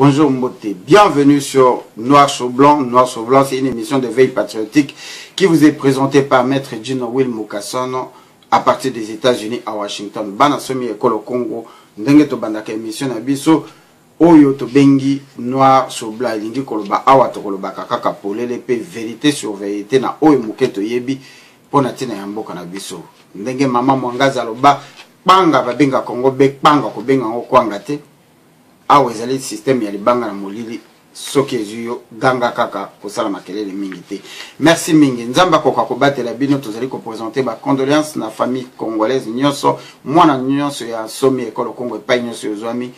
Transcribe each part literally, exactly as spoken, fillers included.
bonjour Mboté, bienvenue sur Noir sur Blanc. Noir sur Blanc, c'est une émission de veille patriotique qui vous est présentée par Maître Gino Will Mukasson à partir des États-Unis à Washington. Bana somi ekolo Congo, ndenge to bandaka émission na biso oyo to bengi Noir sur Blanc lingi koloba awa to koloba kaka polele pe vérité sur vérité na oyo muketo yebi pona tina ya mboka na biso. Ndenge mama Mwangaza loba panga babenga Congo be panga ko benga ngo kwanga te. Awa ezali système ya libanga na molili soki ezuyo ganga kaka kosala makelele mingi te. Merci mingi. Nzamba koka kobatela bino tozali ko présenter ba condoléances na famille congolaise nyonso mwana nyonso ya somi ekolo Congo epai nyonso yozwami.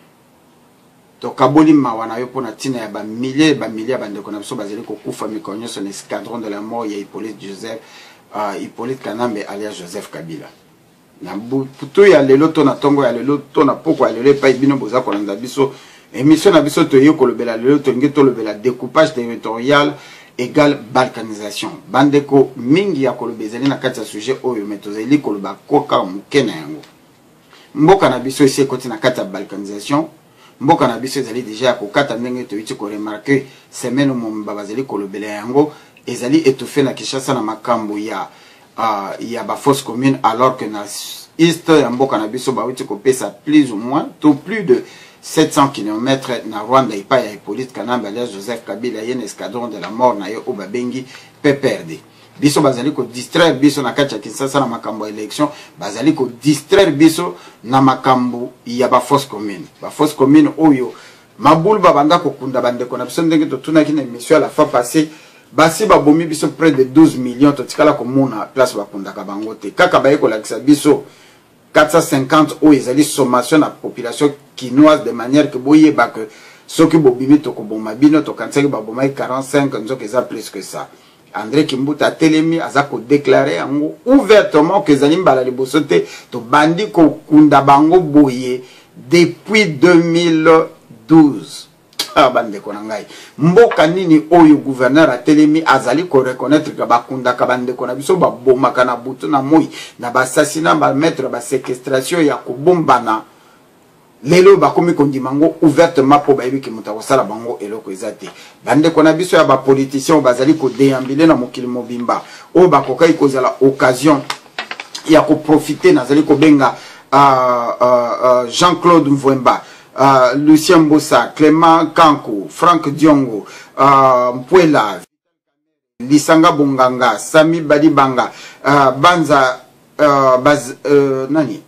To kaboli mawana yo pona tina ya ba milliers ba milliers bandeko na biso bazali ko kufa mikolo nyonso na escadron de la mort ya Hippolyte Joseph uh, Hippolyte Kanambe alias Joseph Kabila. Na butu ya lelo to na tongo ya lelo to na poko ya lelo pa bino boza kolanda biso émission na biso to yeko lobela lelo to ngeto lobela découpage territorial égale balkanisation bandeko mingi ya kolobezeli na kati ya sujet oyo metozeli koloba koka mukena yango mboka na biso ese koti na kati ya balkanisation mboka na biso ezali déjà kokata ndenge to yiti ko remarquer semaine momba bazeli kolobela yango ezali étouffé na Kinshasa na makambo ya Uh, il y a ba fausse commune alors que na East ya mboka na biso ba wuti ko pesa plus ou moins tout plus de sept cents kilomètres na Rwanda ipa ya Hippolyte Kanambe alias Joseph Kabila yen escadron de la mort na yo obabengi P P R D. Biso bazali ko distraire biso na kati ya Kinshasa na makambo élection bazali ko distraire biso na makambo ya ba fausse commune. Ba fausse commune oyo mabulu babanda ko kunda bandeko na biso ndenge to tuna kina émission à la fois passée. Basi ba bomi biso près de douze millions to tikala ko mona place ba kundaka bango te kaka ba yeko lakisa biso quatre cent cinquante o ezali sommation na population quinoise de manière que boye ba que soki bobimi to ko boma bino to kansaki ba boma quarante-cinq nzoka eza plus que ça. André Kimbuta telemi azako déclarer yango ouvertement que ezali mbala liboso te to bandi ko kunda bango boye depuis deux mille douze. Bande konangai mboka nini oyo gouverneur a telemi azali ko reconnaître que bakunda ka bande kona biso ba boma kana butu na moi na ba assassinat ba mettre ba séquestration ya ko bombana lelo ba komi kondimango ouvertement po ba yebiki mutako sala bango eloko ezate bande kona biso ya ba politiciens bazali ko déambuler na mokili mobimba o ba kokai kozala occasion ya ko profiter nazali ko benga uh, uh, uh, Jean-Claude Mvwemba Uh, Lucien Bossa, Clément Kanko, Franck Diongo, uh, Mpuela, Lisanga Bonganga, Sami Badibanga, uh, Banza, uh, Baz, uh, Nani,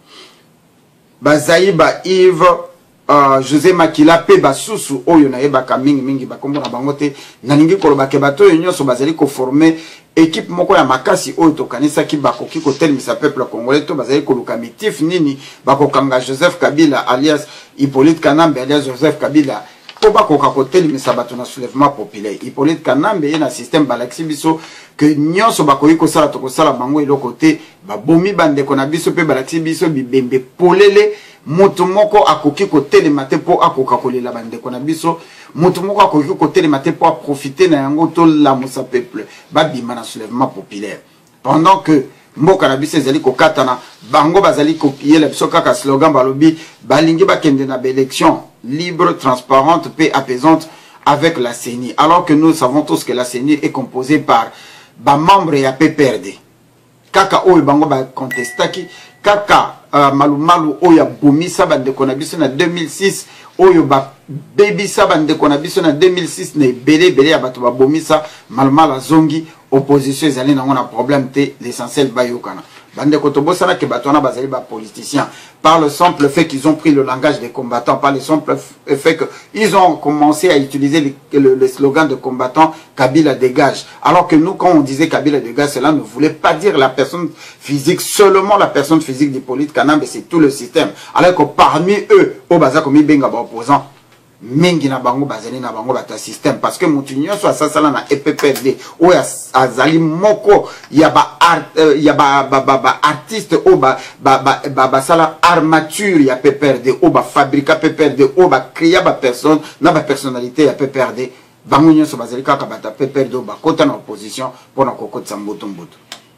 Bazaïba Yves, uh, José Makila, Peba Susu, Oyo na Eba Kamingi Mingi Bakombo na Bangote, Naningi Koloba Bato, Union so bazali ko former équipe moko ya makasi oyo to kanisa ki bakoki ko telemisa peuple congolais to bazali ko lukamitif nini bakokanga Joseph Kabila alias Hippolyte Kanambe alias Joseph Kabila po bakoka ko telemisa bato na soulèvement populaire Hippolyte Kanambe yena système balaxi biso que nyonso bakoki ko sala to ko sala bango eloko te babomi bande ko na biso pe balaxi biso bibembe polele moto moko akoki ko telemate po akoka ko lela bande ko na biso moto moko akoki ko telemate po profiter na yango to la musa peuple babima na soulèvement populaire pendant que mboka na biso ezali ko katana bango bazali ko pier la biso kaka slogan balobi balingi bakende na élection libre transparente paix apaisante avec la C E N I alors que nous savons tous que la C E N I est composée par ba membres ya P P R D kaka oyo bango ba contestaki kaka uh, malu malu oyo bomisa bande ko na biso na deux mille six oyo ba baby sa bande ko na biso na deux mille six na belé belé ya bato ba bomisa malu malu zongi opposition ezali na ngona problème te l'essentiel ba yokana bande ko to bosana ke bato na bazali ba politiciens par le simple fait qu'ils ont pris le langage des combattants par le simple fait que ils ont commencé à utiliser le, le, le slogan de combattants Kabila dégage alors que nous quand on disait Kabila dégage cela ne voulait pas dire la personne physique seulement la personne physique d'Hippolyte Kanambe c'est tout le système alors que parmi eux au baza komi benga ba opposant mingi na bango bazali na bango bata système parce que mutu nyonso asasala na P P R D o azali moko ya ba art ya ba ba ba artiste o ba ba ba ba sala armature ya P P R D o ba fabrica P P R D o ba créer ba personne na ba personnalité ya P P R D bango nyonso bazali kaka bata P P R D o ba kota na opposition pona kokotsa mboto mboto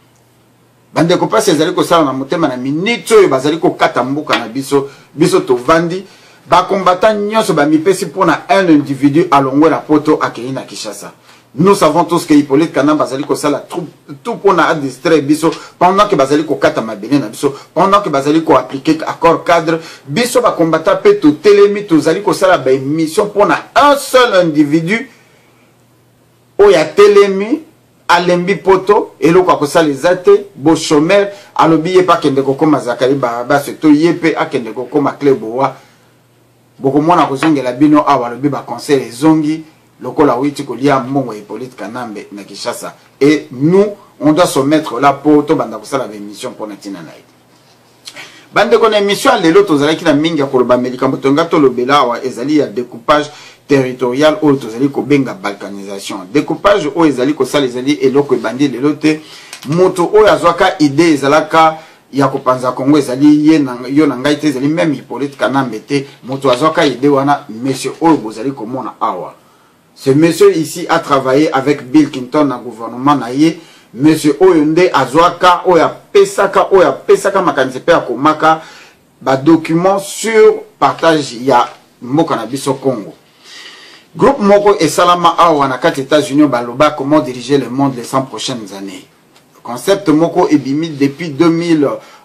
bande ko pasi ezali ko sala na motema na minute oyo bazali ko kata mbuka na biso biso to vandi ba combattant nyonso ba mipesi pour na un individu alongwe la poto akei na Kinshasa. Nous savons tous que Hippolyte Kana bazali ko sala tout pour na distraire biso pendant que bazali ko kata mabele na biso, pendant que bazali ko appliquer accord cadre biso ba combattant pe to telemi to zali ko sala ba mission pour na un seul individu oya telemi alembi poto eloko akosala ezate bo chômeur alobi ye pa kende kokoma Zakari ba se to yepe akende kokoma Kleboa boko mona kozongela bino awa alobi ba conseil ezongi lokola witi kolia mbongo Hippolyte Kanambe na Kinshasa. Et nous on doit se mettre là pour to banda kosala ba émission pour natina naï bande kona émission lelo tozalaki na mingi ya koloba médicament tonga to lobela wa ezali ya découpage territorial ou tozali ko benga balkanisation découpage o ezali ko sala ezali eloko ebandi lelo te moto o azwaka idée ezalaka ya kopanza Congo ezali ye na yo na ngai te ezali même Hippolyte Kanambe te moto azwaka idée wana monsieur o bozali komona awa. Ce monsieur ici a travaillé avec Bill Clinton dans le gouvernement naïe. Monsieur Oyonde Azwaka Oya Pesaka Oya Pesaka Makansepe Akomaka ba document sur partage ya Moko na biso Congo. Groupe Moko et Salama Awa na quatre États-Unis baloba comment diriger le monde les cent prochaines années. Le concept Moko est bimi depuis deux mille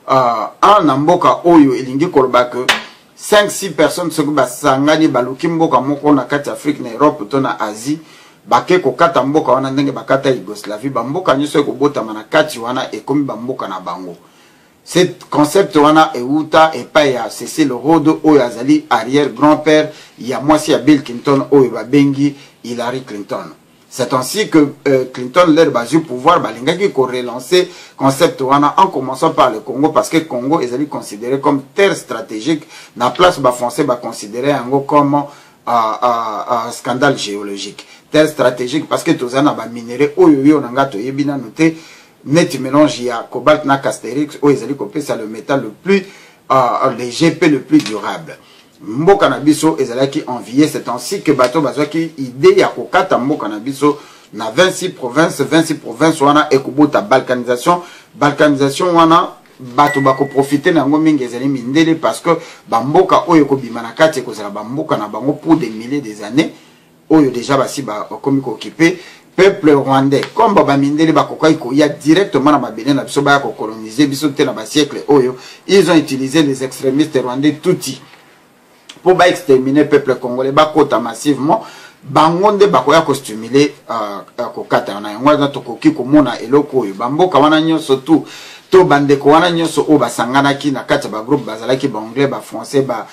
un na Mboka Oyo elingi koloba que cinq six personnes se basangani baluki mboka moko na kati Afrique na Europe to na Asie bake ko kata mboka wana ndenge bakata Yougoslavie ba mboka nyoso ko botama na kati wana ekomi ba mboka na bango. Cet concept wana euta et pa ya Cecil Rhodes oyo azali arrière grand-père ya mwasi ya Bill Clinton oyo ba bengi Hillary Clinton. C'est ainsi que euh, Clinton leur basi pouvoir balingaki ko relancer concept wana en commençant par le Congo parce que Congo est considéré comme terre stratégique na place ba français ba considéré ango comme un euh, euh, euh, scandale géologique terre stratégique parce que tozana ba minerai oyo yo nanga to yebina noté net mélange ya cobalt na casterix oyo ezali ko pesa le métal le plus euh, le G P le plus durable. Mboka na biso ezalaki envié, c'est ainsi que bato bazwaki idée ya kokata mboka na biso na vingt-six provinces vingt-six provinces wana ekobota balkanisation balkanisation wana bato bako profiter na ngo mingi ezali mindele parce que ba mboka oyo ko bima na kati ko zala ba mboka na bango pour des milliers des années oyo déjà basi ba komi ko occuper peuple rwandais comme ba mindele bakokai ko ya directement na mabele na biso ba ko coloniser biso te na ba siècle oyo ils ont utilisé les extrémistes rwandais touti pour ba exterminer le peuple congolais ba kota massivement bangonde bakoya ko stimuler euh kokata na ngwa to koki ko mona eloko oyo bamboka wana nyonso tout to bandeko wana nyonso o basangana ki na kati ba groupe bazalaki ba anglais ba français ba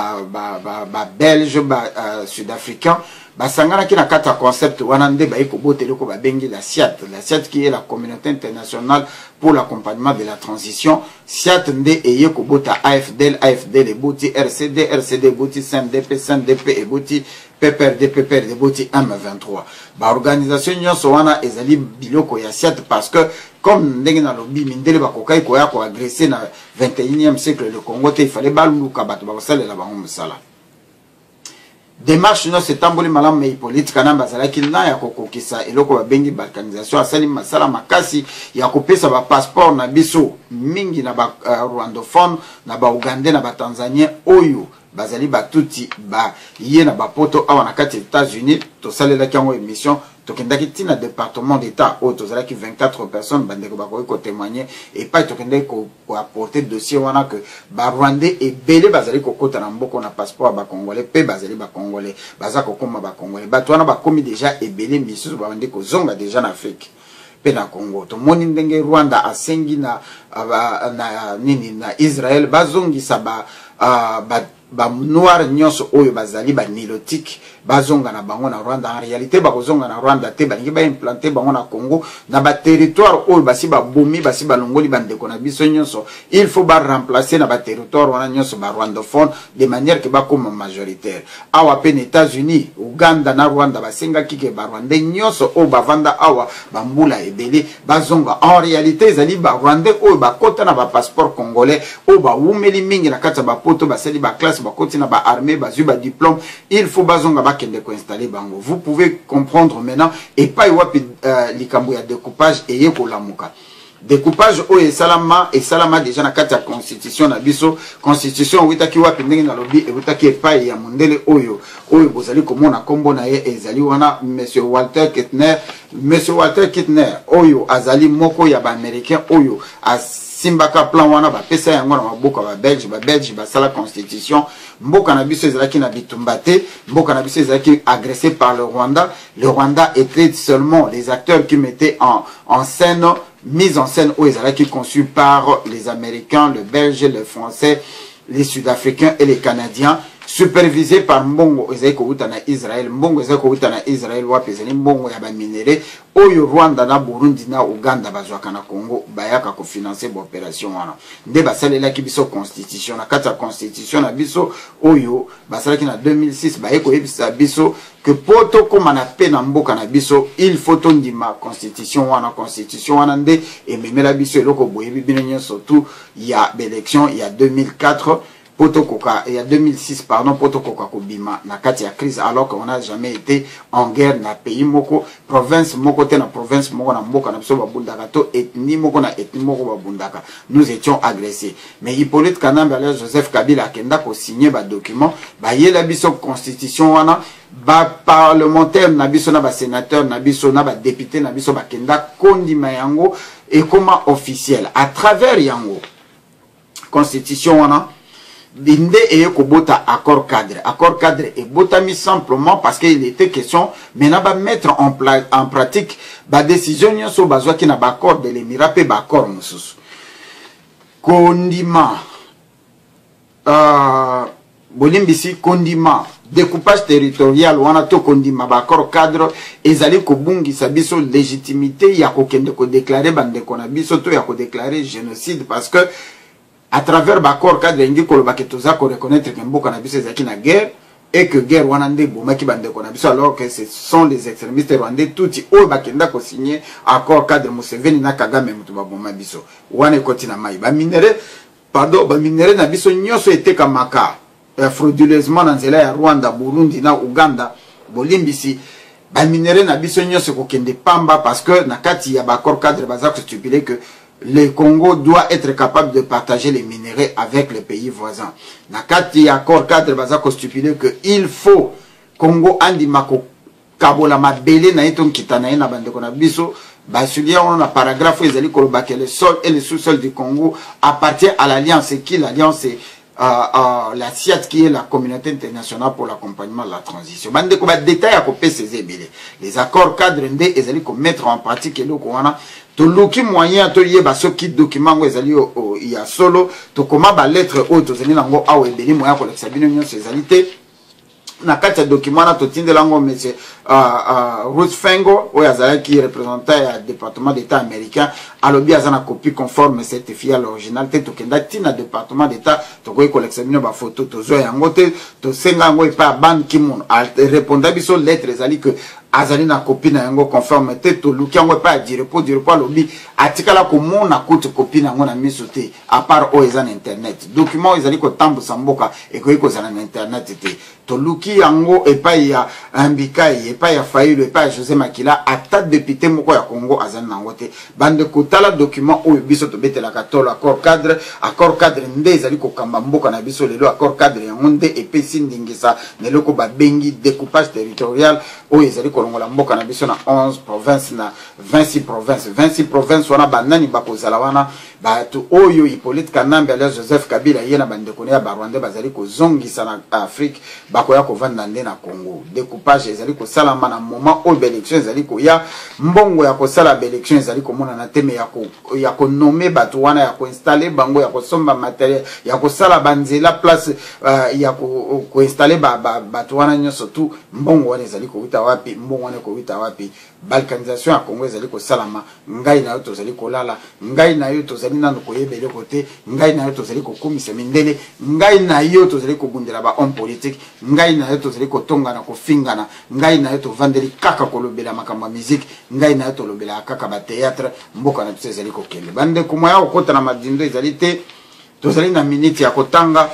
ba ba, ba belge ba uh, sud-africain basangana ki na kati concept wana nde ba iko botelo ko ba bengi la S I A T la S I A T qui est la communauté internationale pour l'accompagnement de la transition. S I A T nde eye ko bota A F D L A F D L boti R C D R C D boti C N D P C N D P et boti P P R D P P R D boti M vingt-trois. Ba organisation nyonso wana ezali biloko ya S I A T parce que comme ndenge na lobi mindele bakokai ko ya ko agresser na vingt et unième siècle le Congo te il fallait baluka bato ba sala la bango musala. Démarche no setamboli malamu me Hippolyte Kanambe azalaki na ya kokokisa eloko ba bengi balkanisation asali masala makasi ya kopesa ba passeport na biso mingi na ba uh, rwandophone na ba ugandais na ba tanzanien oyo bazali batuti ba ye na ba poto awa na kati États-Unis to salela kango émission to kendaki tina département d'état o to zalaki vingt-quatre personnes bandeko ba ko témoigner et pas to kendaki ko apporter dossier wana que ba rwandais et belé bazali ko kota na mboko na passeport ba congolais pe bazali ba congolais bazako koma ba congolais ba to wana ba komi déjà et belé misusu ba bandeko zonga déjà na Afrique pe na Congo to moni ndenge Rwanda asengi na uh, na nini na Israël bazongisa ba uh, ba ba noir nyonso oyo bazali ba nilotique bazonga na bango na Rwanda en réalité ba kozonga na Rwanda te ba ngi ba implanter bango na Congo na ba territoire oyo basi ba bomi basi ba longoli bandeko na biso nyonso il faut ba remplacer na ba territoire wana nyonso ba rwandophone de manière que ba comme majoritaire awa pe États-Unis Uganda na Rwanda basenga kike ba Rwanda nyonso oyo bavanda awa bambula ebele bazonga en réalité ezali ba Rwanda oyo ba kota na ba passeport congolais oyo ba wumeli mingi na kata ba poto baseli ba classe ba koti na ba armée bazu ba diplôme il faut bazonga ba kende ko installer bango. Vous pouvez comprendre maintenant et pas wapi uh, likambo ya découpage et ko lamuka découpage oyo esalama esalama déjà na kati ya constitution na biso constitution witaki wapi ndenge na lobi ewutaki epai ya mondele oyo oyo bozali komona kombo na ye ezali wana monsieur Walter Kettner monsieur Walter Kettner oyo azali moko ya ba américain oyo asimbaka plan wana bapesa yango na maboko ba belge ba belge basala constitution mboka na biso ezalaki na bitumba te mboka na biso ezalaki agressé par le Rwanda. Le Rwanda était seulement les acteurs qui mettaient en, en scène mise en scène où ezalaki conçu par les Américains, le Belge, le Français, les Sud-Africains et les Canadiens, supervisé par Mbongo ezali kouta na Israël. Mbongo ezali kouta na Israël wapi ezali Mbongo ya ba minere oyo Rwanda na Burundi na Uganda bazwaka na Congo bayaka ko financer ba opération wana nde basalela ki biso constitution na kati ya constitution na biso oyo basalaki na deux mille six baye ko yebisa biso que poto koma na pe na mboka na biso il faut tondima constitution wana constitution wana nde ememela biso eloko boyebi bino nyonso surtout il y a l'élection il y a deux mille quatre Potokoka, il y a deux mille six, pardon, Potokoka Kobima, na kati ya crise, alors qu'on n'a jamais été en guerre na pays moko, province moko te na province moko na mboka na biso babundaka to ethnie moko na ethnie moko babundaka. Nous étions agressés. Mais Hippolyte Kanambe alias Joseph Kabila akenda ko signer ba document, ba yela biso constitution wana, ba parlementaire na biso na ba sénateur na biso na ba député na biso ba kenda kondima yango et comment officiel à travers yango constitution wana Binde et Kobota accord cadre. Accord cadre est botami simplement parce qu'il était question maintenant de mettre en, en pratique la décision sur besoin qui n'a pas accord de l'émirat et accord moussous. Condiment. Euh, Bolimbisi, condiment. Découpage territorial, on a tout condiment, accord cadre, et zali kobungi sabiso légitimité, ya kokende ko déclarer bande konabiso, to ya ko déclarer génocide parce que à travers l'accord cadre indi koloba ke toza ko reconnaître que mboka na biso ezaki na guerre et que guerre wana nde bomaki bande ko na biso alors que ce sont les extrémistes rwandais touti oyo bakenda ko signer accord cadre Museveni na Kagame mutu ba boma biso wana ekoti na mai ba minere pardon ba minere na biso nyonso eteka maka eh, frauduleusement na nzela ya Rwanda Burundi na Uganda bolimbisi ba minere na biso nyonso ko kende pamba parce que na kati ya ba accord cadre bazako stipuler que le Congo doit être capable de partager les minéraux avec les pays voisins. Nakati accord cadre baza ko stipuler que il faut Congo andimako kabola mabele na eton kitana na bande kona biso ba sulia on a paragraphe ezali koloba que le sol et le sous-sol du Congo appartient à l'alliance et qui l'alliance est euh, euh, la C I A T qui est la communauté internationale pour l'accompagnement de la transition. Bande ko ba détail à copier ces ébélés. Les accords cadres ndé ezali ko mettre en pratique et loko wana to luki moyen to yeba so ki document ngo ezali o ya solo to koma ba lettre o to zeli nango awe beli moya ko lekisa bino nyonso ezali te na kati ya document na to tindela ngo monsieur uh, uh, Ruth Fengo o yazala ki représentant ya département d'état américain alobi azana copie conforme certifié à l'original te to kenda tina département d'état to ko kolekisa bino ba photo to zo yango te to senga ngo pa ban kimon al répondre biso lettre ezali que azali na copie na yango conforme te to luki yango pa dire po dire po lobi atikala ko mona kutu copie na yango na miso te à part o ezana internet document ezali ko tambusa mboka e ko iko zana na internet te to luki yango e pa ya Ambikai e pa ya Fayulu e pa ya José Makila ata député moko ya Congo azali na ngote bande ko tala document o biso to betela katolo accord cadre accord cadre nde ezali ko kamba mboka na biso lelo accord cadre yango nde e pesi ndingisa neloko ba bengi découpage territorial o ezali ko longola mboka na biso na onze provinces na vingt-six provinces vingt-six provinces wana banani bakozala wana batu oyo Hippolyte Kanambe alias Joseph Kabila yena bande konia ba Rwanda bazali ko zongisa na Afrique bakoya ko vanda nde na Congo découpage ezali ko salama na moment o élection ezali ko ya mbongo ya ko sala élection ezali ko mona na teme ya ko ya ko nommer batu wana ya ko installer bango ya ko somba matériel ya ko sala banzela place uh, ya ko ko installer ba, ba batu wana nyonso tout mbongo wana ezali ko uta wapi mbongo wana ko uta wapi balkanisation ya Congo ezali ko salama ngai na yo tozali ko lala ngai na yo tozali nanu ko yebele kote ngai na yo tozali ko komisa mindele ngai na yo tozali ko bundela ba homme politique ngai na yo tozali ko tonga na ko fingana ngai na yo to vandeli kaka ko lobela makambo musique ngai na yo to lobela kaka ba théâtre mboka na biso ezali ko kende bande ko moya okota na madindo ezali te tozali na minute ya kotanga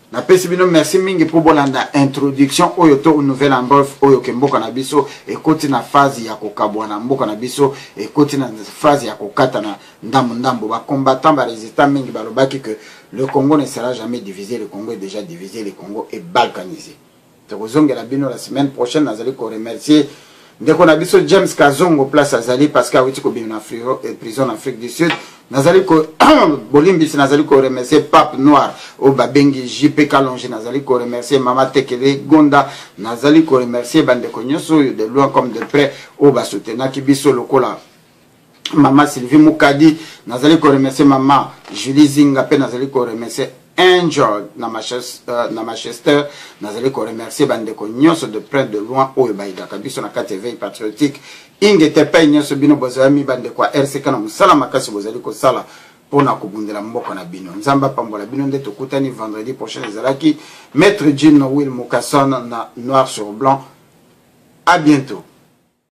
Na pesi bino merci mingi pour bolanda introduction oyo to nouvelle en bref oyo ke mboka na biso ekoti na phase ya kokabwa na mboka na biso ekoti na phase ya kokata na ndambo ndambo ba combattant ba résistant mingi balobaki que le Congo ne sera jamais divisé, le Congo est déjà divisé, le Congo est balkanisé. Tokozongela bino la semaine prochaine nazali ko remercier ndeko na biso James Kazongo place azali parce que awiti ko bino na prison en Afrique du Sud. Nazali ko Bolimbisi nazali ko remercier Pape Noir au babengi J P Kalonge, nazali ko remercier Mama Tekele Gonda, nazali ko remercier bandeko nyoso de loin comme de près au basutena ki biso lokola Mama Sylvie Moukadi, nazali ko remercier Mama Julie Zinga pe nazali ko remercier Angel na Manchester, na Manchester, nazali ko remercier bandeko nyoso de près de loin au baidaka biso na K T V patriotique. Inge tepe nyoso bino bozami bandeko R C K na musala makasi bozali ko sala pona kubundela mboka na bino. Nzamba pambola bino nde tokutani vendredi prochain ezalaki Maître Jean Will Mukasson na Noir sur Blanc. À bientôt.